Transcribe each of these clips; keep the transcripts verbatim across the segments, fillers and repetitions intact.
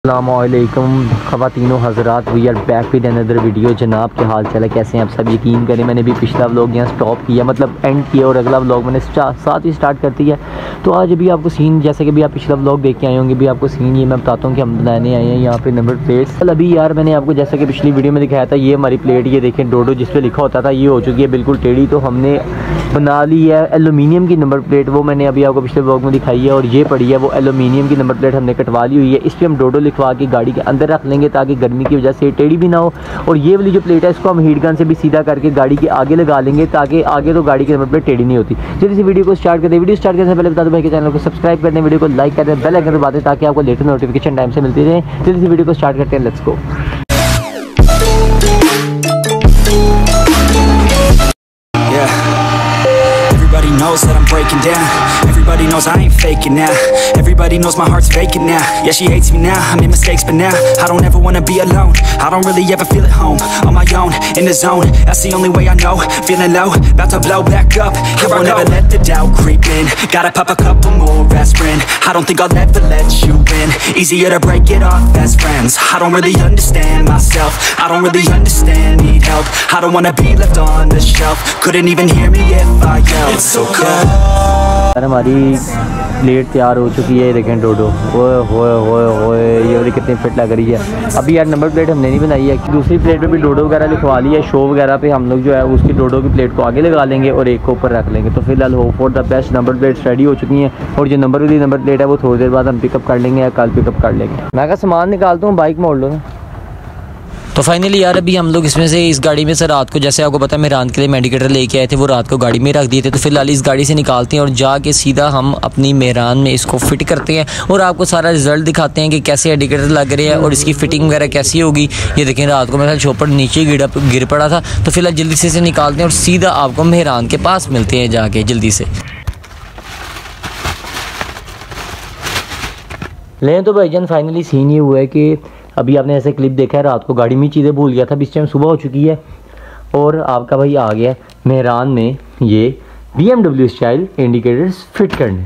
अस्सलामुअलैकुम ख़वातीनो हज़रात, we are back with another video. जनाब क्या हाल चाल है, कैसे हैं आप सब? यकीन करें मैंने भी पिछला व्लॉग यहाँ स्टॉप किया, मतलब एंड किया, और अगला व्लॉग मैंने साथ ही स्टार्ट कर दिया। तो आज अभी आपको सीन, जैसे कि भी आप पिछला व्लॉग देख के आए होंगे, भी आपको सीन ये मैं बताता हूँ कि हम बनाने आए हैं यहाँ पे नंबर प्लेट्स। कल अभी यार मैंने आपको जैसा कि पिछली वीडियो में दिखाया था, ये हमारी प्लेट, ये देखें डोडो जिस पर लिखा होता था, ये हो चुकी है बिल्कुल टेढ़ी। तो हमने बना ली है एलुमिनियम की नंबर प्लेट, वो मैंने अभी आपको पिछले व्लॉग में दिखाई है। और ये पड़ी है वो एलुमिनियम की नंबर प्लेट, हमने कटवा ली हुई है। इस पर हम डोडो लिखवा के गाड़ी के अंदर रख लेंगे ताकि गर्मी की वजह से टेढ़ी भी ना हो। और ये वाली जो प्लेट है इसको हम हीट गन से भी सीधा करके गाड़ी के आगे लगा लेंगे ताकि आगे तो गाड़ी की नंबर प्लेट टेढ़ी नहीं होती। जल्दी से वीडियो को स्टार्ट कर दें। वीडियो स्टार्ट करने से पहले बता दो भाई के चैनल को सब्सक्राइब कर दें, वीडियो को लाइक कर दें, बेल आइकन दबा दें ताकि आपको लेटेस्ट नोटिफिकेशन टाइम से मिलती रहे। जल्दी से वीडियो को स्टार्ट करते हैं, let's go. Everybody knows that I'm breaking down. Everybody knows I ain't faking now. Everybody knows my heart's vacant now. Yeah, she hates me now, I made mistakes but now I don't ever wanna be alone. I don't really ever feel at home. On my own, in the zone, that's the only way I know. Feeling low, about to blow back up. Here I won't ever let the doubt creep in. Gotta pop a couple more aspirin. I don't think I'll ever let you in. Easier to break it off best friends. I don't really understand myself. I don't really understand, need help. I don't wanna be left on the shelf. Couldn't even hear me if I yelled. It's so cold. यार हमारी plate तैयार हो चुकी है, देखें डोडो, ओए होए होए होए, ये वाली कितनी फिट लग रही है। अभी यार नंबर प्लेट हमने नहीं बनाई है, दूसरी प्लेट पे भी डोडो वगैरह लिखवा ली है। शो वगैरह पे हम लोग जो है उसकी डोडो की प्लेट को आगे लगा लेंगे और एक को ऊपर रख लेंगे। तो फिलहाल hope for the best, number plates ready हो चुकी हैं। और जो नंबर वाली नंबर प्लेट है वो थोड़ी देर बाद हम पिकअप कर लेंगे या कल पिकअप कर लेंगे। मैं का सामान निकालता हूँ, बाइक मोड़ लो ना। तो फाइनली यार अभी हम लोग इसमें से इस गाड़ी में से रात को, जैसे आपको पता है मेहरान के लिए मेडिकेटर लेके आए थे, वो रात को गाड़ी में रख दिए थे। तो फिलहाल इस गाड़ी से निकालते हैं और जाके सीधा हम अपनी मेहरान में इसको फिट करते हैं और आपको सारा रिजल्ट दिखाते हैं कि कैसे इंडिकेटर लग रहे हैं और इसकी फिटिंग वगैरह कैसी होगी। ये देखें रात को मेरा चौपड़ नीचे गिरा गिर पड़ा था। तो फिलहाल जल्दी से इसे निकालते हैं और सीधा आपको मेहरान के पास मिलते हैं जाके जल्दी से। लें तो भाईजान फाइनली सीन ये हुआ है कि अभी आपने ऐसे क्लिप देखा है, रात को गाड़ी में चीज़ें भूल गया था, इस टाइम सुबह हो चुकी है और आपका भाई आ गया मेहरान में ये B M W style indicators fit करने।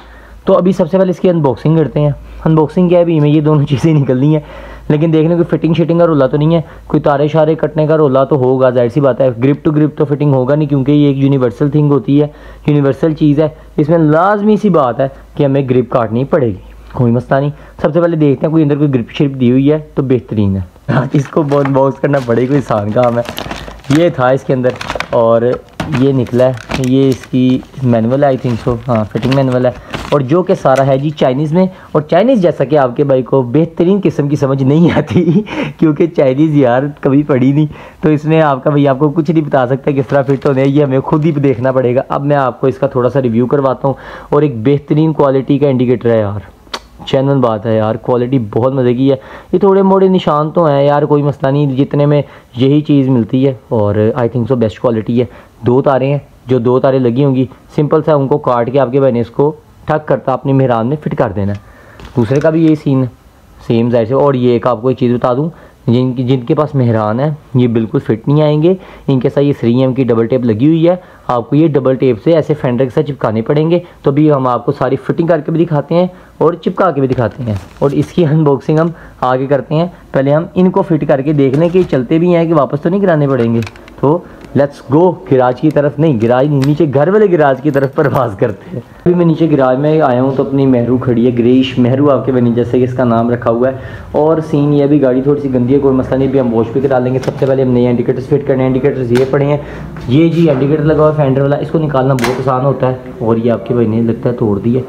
तो अभी सबसे पहले इसकी अनबॉक्सिंग करते हैं। अनबॉक्सिंग क्या है, अभी में ये दोनों चीज़ें निकलनी है, लेकिन देखने कोई फिटिंग शिटिंग का रोला तो नहीं है, कोई तारे शारे कटने का रोला तो होगा, जाहिर सी बात है। ग्रिप टू ग्रिप तो फिटिंग होगा नहीं, क्योंकि ये एक यूनिवर्सल थिंग होती है, यूनिवर्सल चीज़ है। इसमें लाजमी सी बात है कि हमें ग्रिप काटनी पड़ेगी, कोई मसला नहीं। सबसे पहले देखते हैं कोई अंदर कोई ग्रिप शिप दी हुई है तो बेहतरीन है। इसको बॉक्स करना पड़ेगा, कोई आसान काम है। ये था इसके अंदर और ये निकला है, ये इसकी मैनुअल है आई थिंक सो, हाँ फिटिंग मैनुअल है। और जो कि सारा है जी चाइनीज़ में, और चाइनीज़ जैसा कि आपके भाई को बेहतरीन किस्म की समझ नहीं आती क्योंकि चाइनीज़ यार कभी पढ़ी नहीं, तो इसमें आपका भाई आपको कुछ नहीं बता सकता किस तरह फिट होने, ये हमें खुद ही देखना पड़ेगा। अब मैं आपको इसका थोड़ा सा रिव्यू करवाता हूँ। और एक बेहतरीन क्वालिटी का इंडिकेटर है यार, चैनल बात है यार, क्वालिटी बहुत मज़े की है। ये थोड़े मोड़े निशान तो हैं यार, कोई मसला नहीं, जितने में यही चीज़ मिलती है और I think so best quality है। दो तारे हैं, जो दो तारे लगी होंगी सिंपल सा उनको काट के आपके भाई ने इसको ठक करता अपनी मेहरान में फिट कर देना। दूसरे का भी यही सीन है सेम जाहिर से। और ये एक आपको एक चीज़ बता दूँ, जिनकी जिनके पास मेहरान है ये बिल्कुल फिट नहीं आएंगे, इनके साथ ये थ्री एम की डबल टेप लगी हुई है। आपको ये डबल टेप से ऐसे फेंडर के साथ चिपकाने पड़ेंगे। तो अभी हम आपको सारी फिटिंग करके भी दिखाते हैं और चिपका के भी दिखाते हैं, और इसकी अनबॉक्सिंग हम आगे करते हैं। पहले हम इनको फिट करके देख लें कि चलते भी हैं कि वापस तो नहीं गिराने पड़ेंगे। तो लेट्स गो गिराज की तरफ, नहीं गिराज नहीं, नीचे घर वाले गिराज की तरफ प्रवास करते हैं। अभी मैं नीचे गिराज में आया हूँ तो अपनी मेहरू खड़ी है, ग्रेइश मेहरू आपके बनी जैसे कि इसका नाम रखा हुआ है। और सीन ये भी गाड़ी थोड़ी सी गंदी है, कोई मसला नहीं, भी हम वॉश भी करा लेंगे। सबसे पहले हम नए इंडिकेटर्स फिट करने हैं। इंडिकेटर्स ये पड़े हैं, ये जी इंडिकेटर लगा हुआ है फेंडर वाला, इसको निकालना बहुत आसान होता है। और ये आपके भाई ने लगता है तोड़ दिया,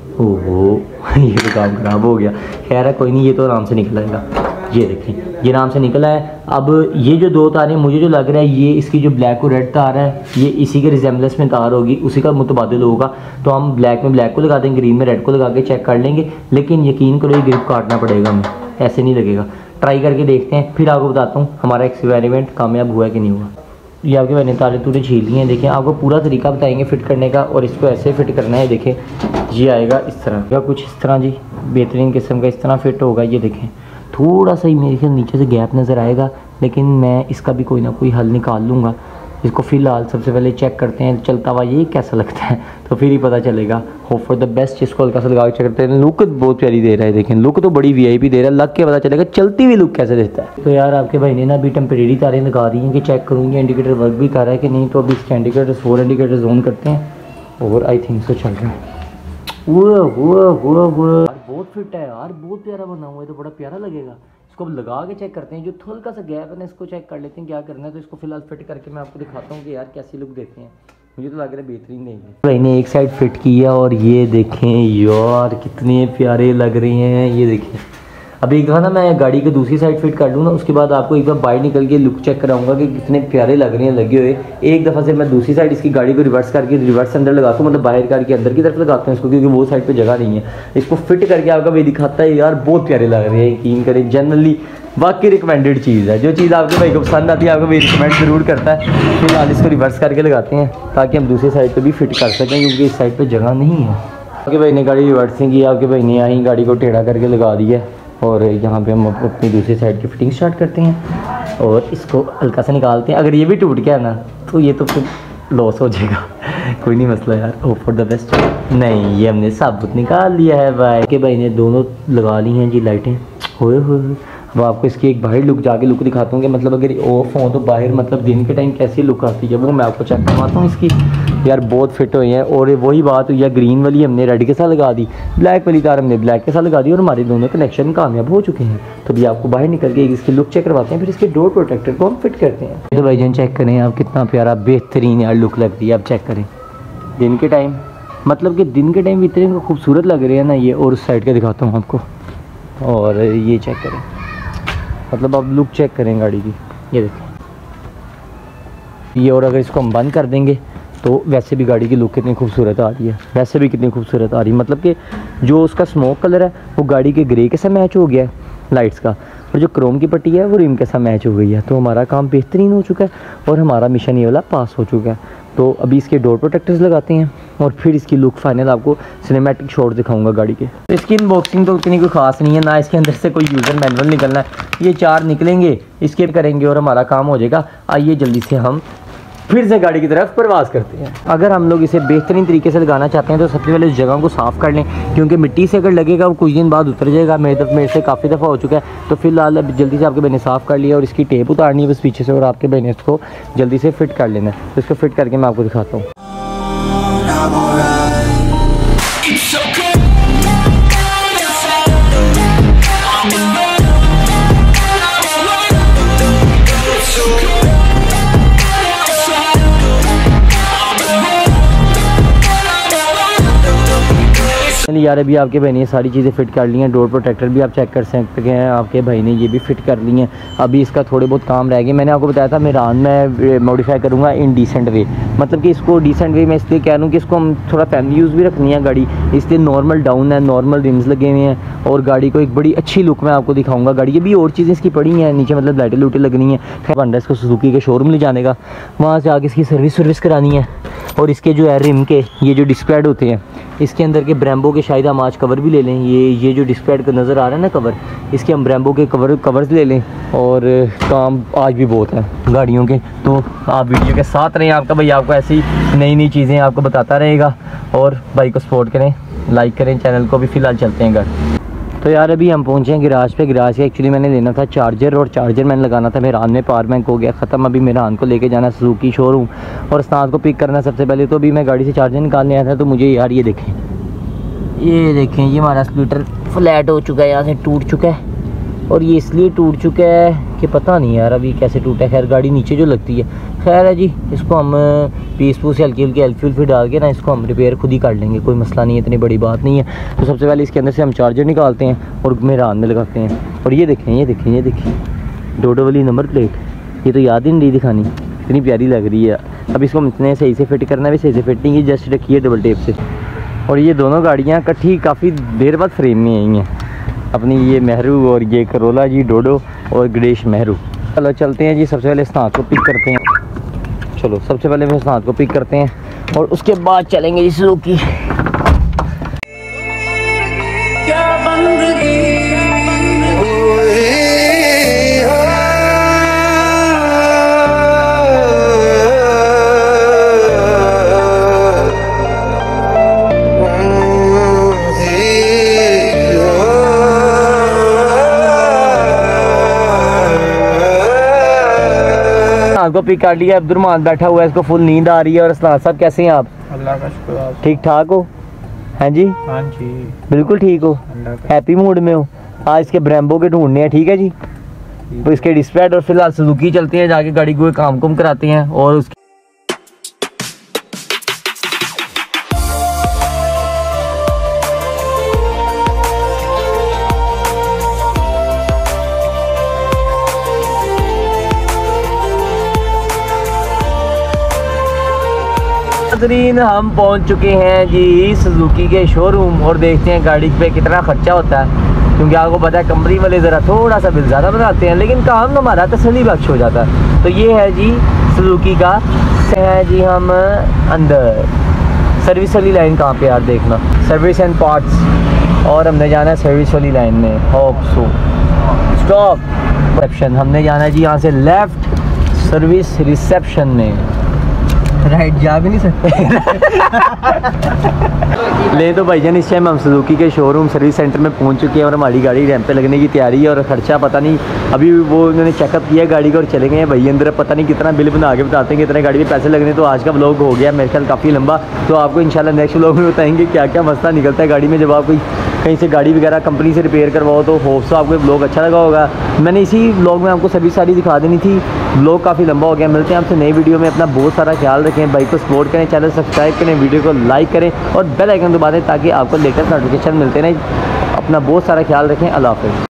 ओहो ये तो काम ख़राब हो गया। खैर है कोई नहीं, ये तो आराम से निकल आएगा। ये देखें ये आराम से निकला है। अब ये जो दो तारें मुझे जो लग रहा है, ये इसकी जो ब्लैक और रेड तार है ये इसी के रिजेम्बलेंस में तार होगी, उसी का मुतबादिल होगा। तो हम ब्लैक में ब्लैक को लगा देंगे, ग्रीन में रेड को लगा के चेक कर लेंगे। लेकिन यकीन करो ये ग्रिप काटना पड़ेगा हमें, ऐसे नहीं लगेगा। ट्राई करके देखते हैं, फिर आपको बताता हूँ हमारा एक्सपेरिमेंट कामयाब हुआ कि नहीं हुआ। ये आपके मैंने तारे तूरे छील लिए हैं, देखें आपको पूरा तरीका बताएंगे फिट करने का। और इसको ऐसे फिट करना है, देखें ये आएगा इस तरह का, कुछ इस तरह जी बेहतरीन किस्म का इस तरह फिट होगा। ये देखें थोड़ा सा ही मेरे ख्याल नीचे से गैप नज़र आएगा, लेकिन मैं इसका भी कोई ना कोई हल निकाल लूँगा। इसको फ़िलहाल सबसे पहले चेक करते हैं चलता हुआ ये कैसा लगता है, तो फिर ही पता चलेगा। Hope for the best. इसको हल्का सा लगा के चेक करते हैं। लुक बहुत प्यारी दे रहा है, देखें लुक तो बड़ी वीआईपी दे रहा है, लग के पता चलेगा चलती हुई लुक कैसे देता है। तो यार आपके भाई ने ना अभी टेम्परेरी तारें लगा दी हैं कि चेक करूँगी इंडिकेटर वर्क भी कर रहा है कि नहीं। तो अभी इसके इंडिकेटर फोर इंडिकेटर ऑन करते हैं और आई थिंक सो चल रहा है। हुआ हुआ हुआ हुआ बहुत फिट है यार, बहुत प्यारा बना हुआ है, तो बड़ा प्यारा लगेगा। इसको अब लगा के चेक करते हैं, जो हल्का सा गैप है ना इसको चेक कर लेते हैं क्या करना है। तो इसको फिलहाल फिट करके मैं आपको दिखाता हूँ कि यार कैसी लुक देते हैं। मुझे तो लग रहा है बेहतरीन देंगे। भाई ने एक साइड फिट की है और ये देखें यार कितने प्यारे लग रहे हैं। ये देखें अब एक दफ़ा ना मैं गाड़ी की दूसरी साइड फिट कर लूँ ना, उसके बाद आपको एक बार बाहर निकल के लुक चेक कराऊंगा कि कितने प्यारे लग रहे हैं लगे हुए। एक दफ़ा से मैं दूसरी साइड इसकी गाड़ी को रिवर्स करके रिवर्स अंदर लगाता हूँ, मतलब बाहर करके अंदर की तरफ लगाता हूँ इसको, क्योंकि वो साइड पे जगह नहीं है। इसको फिट करके आपका भाई दिखाता है यार, बहुत प्यारे लग रहे हैं, यकीन करें। जनरली वाकई रिकमेंडेड चीज़ है, जो चीज़ आपके भाई को पसंद आती है आपको भाई रिकमेंड ज़रूर करता है। फिलहाल इसको रिवर्स करके लगाते हैं ताकि हम दूसरी साइड पर भी फिट कर सकें, क्योंकि इस साइड पर जगह नहीं है। आपके भाई ने गाड़ी रिवर्सिंग की, आपके भाई ने यहाँ गाड़ी को टेढ़ा करके लगा दिया और यहाँ पे हम अपनी दूसरी साइड की फिटिंग स्टार्ट करते हैं और इसको हल्का सा निकालते हैं। अगर ये भी टूट गया ना तो ये तो फिर लॉस हो जाएगा। कोई नहीं मसला यार, होप फॉर द बेस्ट। नहीं ये हमने साबुत निकाल लिया है भाई के भाई ने, दोनों लगा ली हैं जी लाइटें। होए होए अब आपको इसकी एक बाहर लुक जाके लुक दिखाता हूँ कि मतलब अगर ऑफ हो तो बाहर मतलब दिन के टाइम कैसी लुक आती है वो मैं आपको चेक करवाता हूँ इसकी। यार बहुत फिट हुए हैं। और वही बात हुई है, ग्रीन वाली हमने रेड के साथ लगा दी, ब्लैक वाली तार हमने ब्लैक के साथ लगा दी और हमारे दोनों कनेक्शन कामयाब हो चुके हैं। तो भी आपको बाहर निकल के इसकी लुक चेक करवाते हैं, फिर इसके डोर प्रोटेक्टर को हम फिट करते हैं। तो भाईजान चेक करें आप, कितना प्यारा बेहतरीन यार लुक लगती है। आप चेक करें दिन के टाइम, मतलब कि दिन के टाइम इतने खूबसूरत लग रहे हैं ना ये। और उस साइड का दिखाता हूँ आपको, और ये चेक करें, मतलब आप लुक चेक करें गाड़ी की, ये देखें ये। और अगर इसको हम बंद कर देंगे तो वैसे भी गाड़ी की लुक कितनी खूबसूरत आ रही है, वैसे भी कितनी खूबसूरत आ रही है। मतलब कि जो उसका स्मोक कलर है वो गाड़ी के ग्रे के साथ मैच हो गया है लाइट्स का, और जो क्रोम की पट्टी है वो रिम के साथ मैच हो गई है। तो हमारा काम बेहतरीन हो चुका है और हमारा मिशन ये वाला पास हो चुका है। तो अभी इसके डोर प्रोटेक्टर्स लगाते हैं और फिर इसकी लुक फाइनल आपको सिनेमैटिक शॉट दिखाऊंगा गाड़ी के। तो इसकी अनबॉक्सिंग तो उतनी कोई खास नहीं है ना, इसके अंदर से कोई यूज़र मैनुअल निकलना है। ये चार निकलेंगे, इसके करेंगे और हमारा काम हो जाएगा। आइए जल्दी से हम फिर से गाड़ी की तरफ प्रवास करते हैं। अगर हम लोग इसे बेहतरीन तरीके से लगाना चाहते हैं तो सबसे पहले उस जगह को साफ़ कर लें, क्योंकि मिट्टी से अगर लगेगा वो कुछ दिन बाद उतर जाएगा। मेरे तरफ मेरे से काफ़ी दफ़ा हो चुका है। तो फिलहाल अब जल्दी से आपके भाई ने साफ़ कर लिया और इसकी टेप उतारनी है बस पीछे से, और आपके भाई ने इसको जल्दी से फिट कर लेना है। तो इसको फिट करके मैं आपको दिखाता हूँ। यार अभी आपके भाई ने ये सारी चीज़ें फिट कर ली हैं। डोर प्रोटेक्टर भी आप चेक कर सकते हैं, आपके भाई ने ये भी फिट कर ली हैं। अभी इसका थोड़े बहुत काम रह गए। मैंने आपको बताया था मेरान में मॉडिफाई करूँगा इन डिसेंट वे, मतलब कि इसको डिसेंट वे में इसलिए कह रहा हूँ कि इसको हम थोड़ा फैमिली यूज़ भी रखनी है गाड़ी, इसलिए नॉर्मल डाउन है, नॉर्मल रिम्स लगे हुए हैं और गाड़ी को एक बड़ी अच्छी लुक में आपको दिखाऊँगा। गाड़ी की भी और चीज़ें इसकी पड़ी हैं नीचे, मतलब लाइटें लूटें लगनी है। खैर बंदा इसको सुजुकी के शोरूम ले जाने का, वहाँ से आके इसकी सर्विस सर्विस करानी है। और इसके जो है रिम के ये जो डिस्प्ले होते हैं, इसके अंदर के ब्रेम्बो के शायद हम आज कवर भी ले लें। ये ये जो डिस्प्ले का नज़र आ रहा है ना कवर, इसके हम ब्रेम्बो के कवर कवर्स ले लें। और काम आज भी बहुत है गाड़ियों के, तो आप वीडियो के साथ रहें। आपका भाई आपको ऐसी नई नई चीज़ें आपको बताता रहेगा। और भाई को सपोर्ट करें, लाइक करें चैनल को भी। फ़िलहाल चलते हैं घर। तो यार अभी हम पहुंचे हैं गिराज पे। गिराज से एक्चुअली मैंने लेना था चार्जर, और चार्जर मैंने लगाना था मेरान में। पावर बैंक हो गया ख़त्म। अभी मेरान को लेके जाना सुजुकी शोरूम और उस्ताद को पिक करना सबसे पहले। तो अभी मैं गाड़ी से चार्जर निकालने आया था, तो मुझे यार ये देखें, ये देखें ये हमारा स्प्लिटर फ्लैट हो चुका है, यहाँ से टूट चुका है। और ये इसलिए टूट चुका है कि पता नहीं यार अभी कैसे टूटा है। खैर गाड़ी नीचे जो लगती है, खैर है जी, इसको हम पीस पूस हल्की हल्की एल्फी उल्फी डाल के ना इसको हम रिपेयर खुद ही कर लेंगे, कोई मसला नहीं है, इतनी बड़ी बात नहीं है। तो सबसे पहले इसके अंदर से हम चार्जर निकालते हैं और मेरान में लगाते हैं। और ये देखें ये देखें ये देखें डोडो वाली नंबर प्लेट, ये तो याद ही नहीं दिखानी, इतनी प्यारी लग रही है। अब इसको हम इतने सही से फिट करना भी सही से फिट नहीं की, जस्ट रखी है डबल टेप से। और ये दोनों गाड़ियाँ इकट्ठी काफ़ी देर बाद फ्रेम में आई हैं अपनी, ये मेहरू और ये करोला जी डोडो और गणेश मेहरू। चलो चलते हैं जी, सबसे पहले उस्ताद को पिक करते हैं। चलो सबसे पहले मैं उस्ताद को पिक करते हैं और उसके बाद चलेंगे जी सुजुकी। अब्दुलरहमान को पिक कर लिया। अब्दुलरहमान बैठा हुआ है, इसको फुल नींद आ रही है। और असलान साहब कैसे हैं आप? अल्लाह का शुक्र। ठीक ठाक हो? हैं जी? हाँ जी बिल्कुल ठीक हो, हैप्पी मूड में हो। आज इसके ब्रेम्बो के ढूंढने हैं, ठीक है जी। तो इसके डिस्पैच और फिलहाल सुजुकी चलते हैं, जाके गाड़ी को काम कुम कराते हैं। और उसकी नाज़रीन हम पहुंच चुके हैं जी सुजुकी के शोरूम और देखते हैं गाड़ी पे कितना खर्चा होता है, क्योंकि आपको पता है कंपनी वाले ज़रा थोड़ा सा बिल ज़्यादा बनाते हैं, लेकिन काम हमारा तसल्ली बख्श हो जाता है। तो ये है जी सुजुकी का है जी। हम अंदर सर्विस वाली लाइन कहाँ पे यार देखना, सर्विस एंड पार्ट्स, और हमने जाना है सर्विस वाली लाइन में। होप सो स्टॉप रिसेप्शन, हमने जाना है जी यहाँ से लेफ्ट सर्विस रिसेप्शन में। राइट जा भी नहीं सकते ले तो भाईजान इस टाइम हम सुजुकी के शोरूम सर्विस सेंटर में पहुंच चुके हैं और हमारी गाड़ी रैंप पे लगने की तैयारी है। और ख़र्चा पता नहीं, अभी वो उन्होंने चेकअप किया गाड़ी का और चले गए हैं भाई अंदर। पता नहीं कितना बिल बना के बताते हैं कितने गाड़ी में पैसे लगने। तो आज का व्लॉग हो गया मेरे ख्याल काफ़ी लंबा, तो आपको इंशाल्लाह नेक्स्ट व्लॉग में बताएंगे क्या क्या मसला निकलता है गाड़ी में जब आप कोई कहीं से गाड़ी वगैरह कंपनी से रिपेयर करवाओ। तो होप सो आपको व्लॉग अच्छा लगा होगा। मैंने इसी व्लॉग में आपको सर्विस सारी दिखा देनी थी, व्लॉग काफ़ी लंबा हो गया। मिलते हैं आपसे नई वीडियो में, अपना बहुत सारा ख्याल रखें, भाई को सपोर्ट करें, चैनल सब्सक्राइब करें, वीडियो को लाइक करें और बेल आइकन दबा दें ताकि आपको लेटेस्ट नोटिफिकेशन मिलते रहें। अपना बहुत सारा ख्याल रखें। अल्लाह हाफ़िज़।